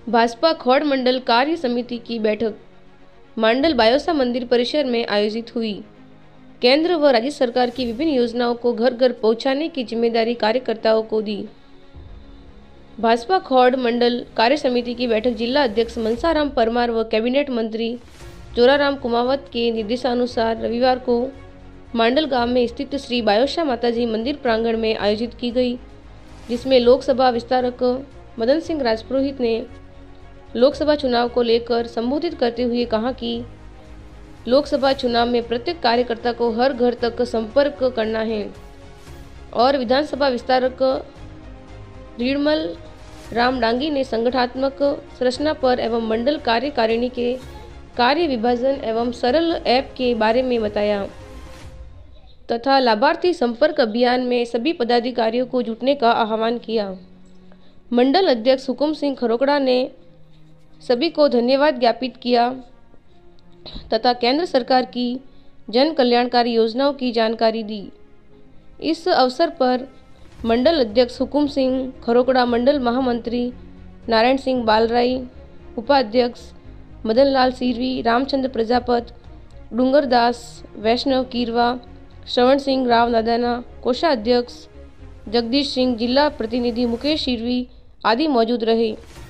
भाजपा खौड़ मंडल कार्य समिति की बैठक मांडल बायोसा मंदिर परिसर में आयोजित हुई। केंद्र व राज्य सरकार की विभिन्न योजनाओं को घर घर पहुंचाने की जिम्मेदारी कार्यकर्ताओं को दी। भाजपा खौड़ मंडल कार्य समिति की बैठक जिला अध्यक्ष मनसाराम परमार व कैबिनेट मंत्री जोराराम कुमावत के निर्देशानुसार रविवार को मांडल गांव में स्थित श्री बायोसा माताजी मंदिर प्रांगण में आयोजित की गई, जिसमें लोकसभा विस्तारक मदन सिंह राजपुरोहित ने लोकसभा चुनाव को लेकर संबोधित करते हुए कहा कि लोकसभा चुनाव में प्रत्येक कार्यकर्ता को हर घर तक संपर्क करना है और विधानसभा विस्तारक रीडमल राम डांगी ने संगठनात्मक संरचना पर एवं मंडल कार्यकारिणी के कार्य विभाजन एवं सरल ऐप के बारे में बताया तथा लाभार्थी संपर्क अभियान में सभी पदाधिकारियों को जुटने का आह्वान किया। मंडल अध्यक्ष हुकुम सिंह खरोकड़ा ने सभी को धन्यवाद ज्ञापित किया तथा केंद्र सरकार की जन कल्याणकारी योजनाओं की जानकारी दी। इस अवसर पर मंडल अध्यक्ष हुकुम सिंह खरोकड़ा, मंडल महामंत्री नारायण सिंह बालराई, उपाध्यक्ष मदन लाल सिरवी, रामचंद्र प्रजापत, डूंगरदास, वैष्णव कीरवा, श्रवण सिंह राव नादाना, कोषाध्यक्ष जगदीश सिंह, जिला प्रतिनिधि मुकेश सिरवी आदि मौजूद रहे।